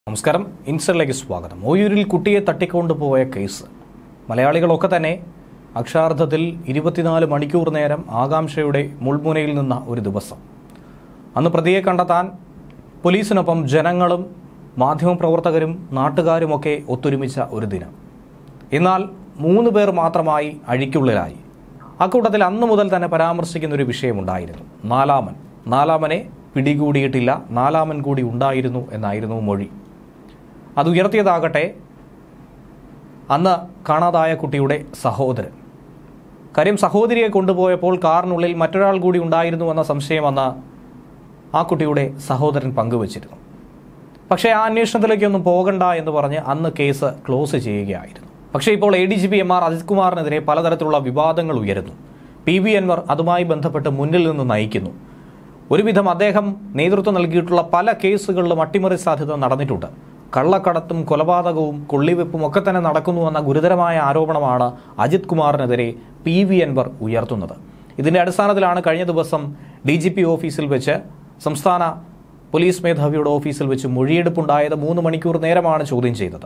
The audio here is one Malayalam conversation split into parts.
നമസ്കാരം, ഇൻസൈഡിലേക്ക് സ്വാഗതം. ഓയൂരിൽ കുട്ടിയെ തട്ടിക്കൊണ്ടുപോയ കേസ് മലയാളികളൊക്കെ തന്നെ അക്ഷരാർത്ഥത്തിൽ 24 മണിക്കൂർ നേരം ആകാംക്ഷയുടെ മുൾമുനയിൽ നിന്ന ഒരു ദിവസം. അന്ന് പ്രതിയെ കണ്ടെത്താൻ പോലീസിനൊപ്പം ജനങ്ങളും മാധ്യമപ്രവർത്തകരും നാട്ടുകാരുമൊക്കെ ഒത്തൊരുമിച്ച ഒരു ദിനം. എന്നാൽ 3 പേർ മാത്രമായി അഴിക്കുള്ളിലായി. അക്കൂട്ടത്തിൽ അന്നു മുതൽ തന്നെ പരാമർശിക്കുന്ന ഒരു വിഷയമുണ്ടായിരുന്നു. നാലാമനെ പിടികൂടിയിട്ടില്ല, 4-മൻ കൂടി ഉണ്ടായിരുന്നു എന്നായിരുന്നു മൊഴി. അത് ഉയർത്തിയതാകട്ടെ അന്ന് കാണാതായ കുട്ടിയുടെ സഹോദരൻ. കാര്യം, സഹോദരിയെ കൊണ്ടുപോയപ്പോൾ കാറിനുള്ളിൽ മറ്റൊരാൾ കൂടി ഉണ്ടായിരുന്നുവെന്ന സംശയം അന്ന് ആ കുട്ടിയുടെ സഹോദരൻ പങ്കുവച്ചിരുന്നു. പക്ഷേ ആ അന്വേഷണത്തിലേക്കൊന്നും പോകണ്ട എന്ന് പറഞ്ഞ് അന്ന് കേസ് ക്ലോസ് ചെയ്യുകയായിരുന്നു. പക്ഷേ ഇപ്പോൾ ADGP MR അജിത് കുമാറിനെതിരെ പലതരത്തിലുള്ള വിവാദങ്ങൾ ഉയരുന്നു. PV അൻവർ അതുമായി ബന്ധപ്പെട്ട് മുന്നിൽ നിന്ന് നയിക്കുന്നു. ഒരുവിധം അദ്ദേഹം നേതൃത്വം നൽകിയിട്ടുള്ള പല കേസുകളിലും അട്ടിമറി സാധ്യത നടന്നിട്ടുണ്ട്. കള്ളക്കടത്തും കൊലപാതകവും കൊള്ളിവെപ്പും ഒക്കെ തന്നെ നടക്കുന്നുവെന്ന ഗുരുതരമായ ആരോപണമാണ് അജിത് കുമാറിനെതിരെ PV അൻവർ ഉയർത്തുന്നത്. ഇതിന്റെ അടിസ്ഥാനത്തിലാണ് കഴിഞ്ഞ ദിവസം DGP ഓഫീസിൽ വെച്ച്, സംസ്ഥാന പോലീസ് മേധാവിയുടെ ഓഫീസിൽ വെച്ച് മൊഴിയെടുപ്പുണ്ടായത്. 3 മണിക്കൂർ നേരമാണ് ചോദ്യം ചെയ്തത്.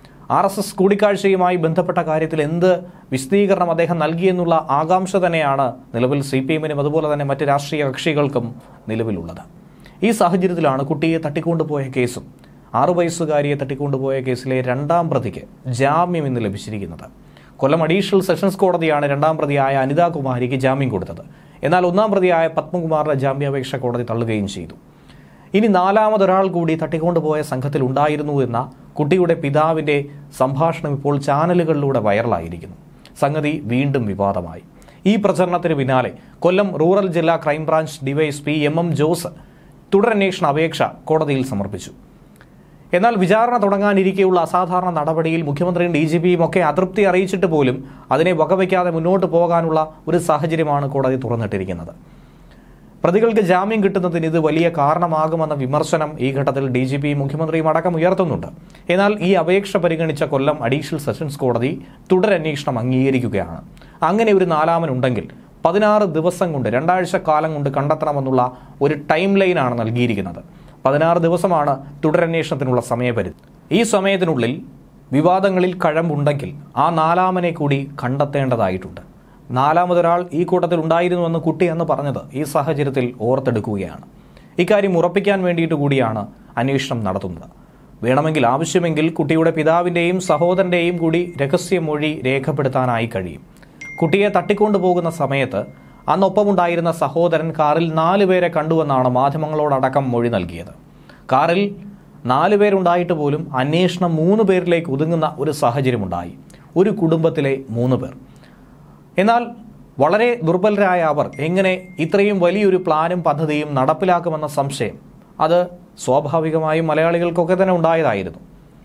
RSS കൂടിക്കാഴ്ചയുമായി ബന്ധപ്പെട്ട കാര്യത്തിൽ എന്ത് വിശദീകരണം അദ്ദേഹം നൽകിയെന്നുള്ള ആകാംക്ഷ തന്നെയാണ് നിലവിൽ CPM-നും അതുപോലെ തന്നെ മറ്റ് രാഷ്ട്രീയ കക്ഷികൾക്കും നിലവിലുള്ളത്. ഈ സാഹചര്യത്തിലാണ് കുട്ടിയെ തട്ടിക്കൊണ്ടുപോയ കേസും 6 വയസ്സുകാരിയെ തട്ടിക്കൊണ്ടുപോയ കേസിലെ 2ാം പ്രതിക്ക് ജാമ്യം ഇന്ന് ലഭിച്ചിരിക്കുന്നത്. കൊല്ലം അഡീഷണൽ സെഷൻസ് കോടതിയാണ് 2ാം പ്രതിയായ അനിതാകുമാരിക്ക് ജാമ്യം കൊടുത്തത്. എന്നാൽ 1ാം പ്രതിയായ പത്മകുമാറിന്റെ ജാമ്യാപേക്ഷ കോടതി തള്ളുകയും ചെയ്തു. ഇനി 4മതൊരാൾ കൂടി തട്ടിക്കൊണ്ടുപോയ സംഘത്തിൽ ഉണ്ടായിരുന്നു എന്ന കുട്ടിയുടെ പിതാവിന്റെ സംഭാഷണം ഇപ്പോൾ ചാനലുകളിലൂടെ വൈറലായിരിക്കുന്നു. സംഗതി വീണ്ടും വിവാദമായി. ഈ പ്രചരണത്തിന് പിന്നാലെ കൊല്ലം റൂറൽ ജില്ലാ ക്രൈംബ്രാഞ്ച് DYSP MM ജോസ് തുടരന്വേഷണ അപേക്ഷ കോടതിയിൽ സമർപ്പിച്ചു. എന്നാൽ വിചാരണ തുടങ്ങാനിരിക്കെയുള്ള അസാധാരണ നടപടിയിൽ മുഖ്യമന്ത്രിയും DGPയും ഒക്കെ അതൃപ്തി അറിയിച്ചിട്ട് പോലും അതിനെ വകവയ്ക്കാതെ മുന്നോട്ട് പോകാനുള്ള ഒരു സാഹചര്യമാണ് കോടതി തുറന്നിട്ടിരിക്കുന്നത്. പ്രതികൾക്ക് ജാമ്യം കിട്ടുന്നതിന് ഇത് വലിയ കാരണമാകുമെന്ന വിമർശനം ഈ ഘട്ടത്തിൽ DGPയും മുഖ്യമന്ത്രിയും അടക്കം ഉയർത്തുന്നുണ്ട്. എന്നാൽ ഈ അപേക്ഷ പരിഗണിച്ച കൊല്ലം അഡീഷണൽ സെഷൻസ് കോടതി തുടരന്വേഷണം അംഗീകരിക്കുകയാണ്. അങ്ങനെ ഒരു 4മൻ ഉണ്ടെങ്കിൽ 16 ദിവസം കൊണ്ട്, 2 ആഴ്ച കാലം കൊണ്ട് കണ്ടെത്തണമെന്നുള്ള ഒരു ടൈം ലൈനാണ് നൽകിയിരിക്കുന്നത്. 16 ദിവസമാണ് തുടരന്വേഷണത്തിനുള്ള സമയപരിധി. ഈ സമയത്തിനുള്ളിൽ വിവാദങ്ങളിൽ കഴമ്പുണ്ടെങ്കിൽ ആ 4മനെ കൂടി കണ്ടെത്തേണ്ടതായിട്ടുണ്ട്. 4മതൊരാൾ ഈ കൂട്ടത്തിൽ ഉണ്ടായിരുന്നുവെന്ന് കുട്ടി എന്ന് പറഞ്ഞത് ഈ സാഹചര്യത്തിൽ ഓർത്തെടുക്കുകയാണ്. ഇക്കാര്യം ഉറപ്പിക്കാൻ വേണ്ടിയിട്ട് കൂടിയാണ് അന്വേഷണം നടത്തുന്നത്. വേണമെങ്കിൽ, ആവശ്യമെങ്കിൽ കുട്ടിയുടെ പിതാവിൻ്റെയും സഹോദരൻ്റെയും കൂടി രഹസ്യമൊഴി രേഖപ്പെടുത്താനായി കഴിയും. കുട്ടിയെ തട്ടിക്കൊണ്ടുപോകുന്ന സമയത്ത് അന്നൊപ്പമുണ്ടായിരുന്ന സഹോദരൻ കാറിൽ 4 പേരെ കണ്ടുവെന്നാണ് മാധ്യമങ്ങളോടക്കം മൊഴി നൽകിയത്. കാറിൽ 4 പേരുണ്ടായിട്ട് പോലും അന്വേഷണം 3 പേരിലേക്ക് ഒതുങ്ങുന്ന ഒരു സാഹചര്യമുണ്ടായി. ഒരു കുടുംബത്തിലെ 3 പേർ. എന്നാൽ വളരെ ദുർബലരായ അവർ എങ്ങനെ ഇത്രയും വലിയൊരു പ്ലാനും പദ്ധതിയും നടപ്പിലാക്കുമെന്ന സംശയം അത് സ്വാഭാവികമായും മലയാളികൾക്കൊക്കെ തന്നെ ഉണ്ടായതായിരുന്നു.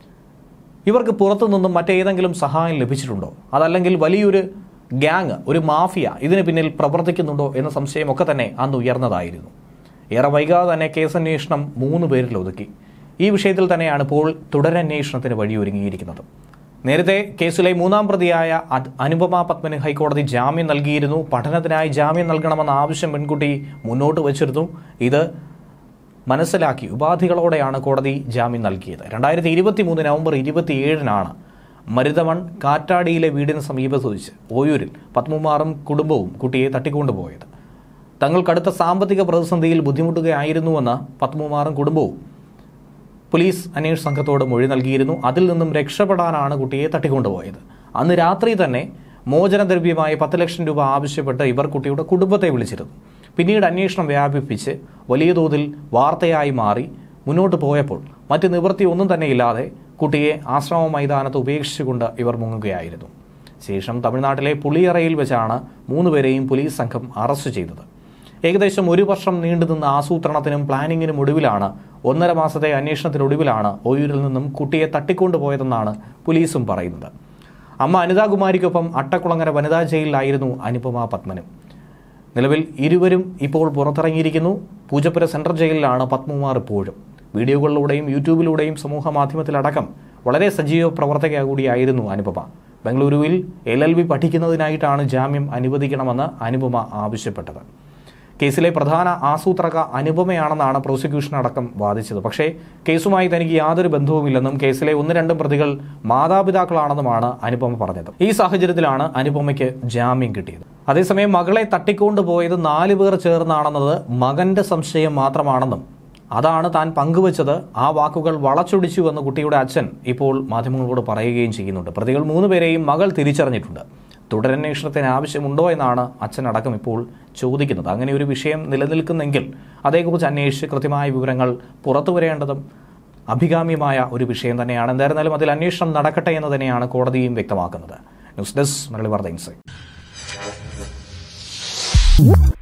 ഇവർക്ക് പുറത്തുനിന്നും മറ്റേതെങ്കിലും സഹായം ലഭിച്ചിട്ടുണ്ടോ? അതല്ലെങ്കിൽ വലിയൊരു ഗ്യാങ്, ഒരു മാഫിയ ഇതിന് പിന്നിൽ പ്രവർത്തിക്കുന്നുണ്ടോ എന്ന സംശയമൊക്കെ തന്നെ അന്ന് ഉയർന്നതായിരുന്നു. ഏറെ വൈകാതെ തന്നെ കേസന്വേഷണം 3 പേരിൽ ഒതുക്കി. ഈ വിഷയത്തിൽ തന്നെയാണ് ഇപ്പോൾ തുടരന്വേഷണത്തിന് വഴിയൊരുങ്ങിയിരിക്കുന്നത്. നേരത്തെ കേസിലെ 3ാം പ്രതിയായ അനുപമ പത്മന് ഹൈക്കോടതി ജാമ്യം നൽകിയിരുന്നു. പഠനത്തിനായി ജാമ്യം നൽകണമെന്ന ആവശ്യം പെൺകുട്ടി മുന്നോട്ട് വച്ചിരുന്നു. ഇത് മനസ്സിലാക്കി ഉപാധികളോടെയാണ് കോടതി ജാമ്യം നൽകിയത്. 2023 നവംബർ 27-നാണ് മരുതമൺ കാറ്റാടിയിലെ വീടിന് സമീപത്ത് വെച്ച് ഓയൂരിൽ പത്മകുമാറും കുടുംബവും കുട്ടിയെ തട്ടിക്കൊണ്ടുപോയത്. തങ്ങൾ കടുത്ത സാമ്പത്തിക പ്രതിസന്ധിയിൽ ബുദ്ധിമുട്ടുകയായിരുന്നുവെന്ന് പത്മകുമാറും കുടുംബവും പോലീസ് അന്വേഷണ സംഘത്തോട് മൊഴി നൽകിയിരുന്നു. അതിൽ നിന്നും രക്ഷപ്പെടാനാണ് കുട്ടിയെ തട്ടിക്കൊണ്ടുപോയത്. അന്ന് രാത്രി തന്നെ മോചനദ്രവ്യമായി 10 ലക്ഷം രൂപ ആവശ്യപ്പെട്ട് ഇവർ കുട്ടിയുടെ കുടുംബത്തെ വിളിച്ചിരുന്നു. പിന്നീട് അന്വേഷണം വ്യാപിപ്പിച്ച് വലിയ തോതിൽ വാർത്തയായി മാറി മുന്നോട്ട് പോയപ്പോൾ മറ്റ് നിവൃത്തി ഒന്നും തന്നെ ഇല്ലാതെ കുട്ടിയെ ആശ്രമ മൈതാനത്ത് ഉപേക്ഷിച്ചുകൊണ്ട് ഇവർ മുങ്ങുകയായിരുന്നു. ശേഷം തമിഴ്നാട്ടിലെ പുളിയറയിൽ വെച്ചാണ് 3 പേരെയും പോലീസ് സംഘം അറസ്റ്റ് ചെയ്തത്. ഏകദേശം 1 വർഷം നീണ്ടുനിന്ന ആസൂത്രണത്തിനും പ്ലാനിങ്ങിനും ഒടുവിലാണ്, 1.5 മാസത്തെ അന്വേഷണത്തിനൊടുവിലാണ് ഓയൂരിൽ നിന്നും കുട്ടിയെ തട്ടിക്കൊണ്ടുപോയതെന്നാണ് പോലീസും പറയുന്നത്. അമ്മ അനിതാകുമാരിക്കൊപ്പം അട്ടക്കുളങ്ങര വനിതാ ജയിലിലായിരുന്നു അനുപമ പത്മനും. നിലവിൽ ഇരുവരും ഇപ്പോൾ പുറത്തിറങ്ങിയിരിക്കുന്നു. പൂജപ്പുര സെൻട്രൽ ജയിലിലാണ് പത്മകുമാർ ഇപ്പോഴും. വീഡിയോകളിലൂടെയും യൂട്യൂബിലൂടെയും സമൂഹ മാധ്യമത്തിലടക്കം വളരെ സജീവ പ്രവർത്തക കൂടിയായിരുന്നു അനുപമ. ബംഗളൂരുവിൽ LLB പഠിക്കുന്നതിനായിട്ടാണ് ജാമ്യം അനുവദിക്കണമെന്ന് അനുപമ ആവശ്യപ്പെട്ടത്. കേസിലെ പ്രധാന ആസൂത്രക അനുപമയാണെന്നാണ് പ്രോസിക്യൂഷൻ അടക്കം വാദിച്ചത്. പക്ഷേ കേസുമായി തനിക്ക് യാതൊരു ബന്ധവുമില്ലെന്നും കേസിലെ 1-2 പ്രതികൾ മാതാപിതാക്കളാണെന്നുമാണ് അനുപമ പറഞ്ഞത്. ഈ സാഹചര്യത്തിലാണ് അനുപമയ്ക്ക് ജാമ്യം കിട്ടിയത്. അതേസമയം മകളെ തട്ടിക്കൊണ്ടുപോയത് 4 പേർ ചേർന്നാണെന്നത് മകന്റെ സംശയം മാത്രമാണെന്നും അതാണ് താൻ പങ്കുവച്ചത്, ആ വാക്കുകൾ വളച്ചൊടിച്ചുവെന്ന് കുട്ടിയുടെ അച്ഛൻ ഇപ്പോൾ മാധ്യമങ്ങളോട് പറയുകയും ചെയ്യുന്നുണ്ട്. പ്രതികൾ 3 പേരെയും മകൾ തിരിച്ചറിഞ്ഞിട്ടുണ്ട്. തുടരന്വേഷണത്തിന് ആവശ്യമുണ്ടോ എന്നാണ് അച്ഛനടക്കം ഇപ്പോൾ ചോദിക്കുന്നത്. അങ്ങനെ ഒരു വിഷയം നിലനിൽക്കുന്നെങ്കിൽ അതേക്കുറിച്ച് അന്വേഷിച്ച് കൃത്യമായ വിവരങ്ങൾ പുറത്തു വരേണ്ടതും അഭികാമ്യമായ ഒരു വിഷയം തന്നെയാണ്. എന്തായിരുന്നാലും അതിൽ അന്വേഷണം നടക്കട്ടെ എന്ന് തന്നെയാണ് കോടതിയും വ്യക്തമാക്കുന്നത്. ന്യൂസ് ഡെസ്ക് മലയാളി വാർത്ത ഇൻസൈറ്റ്.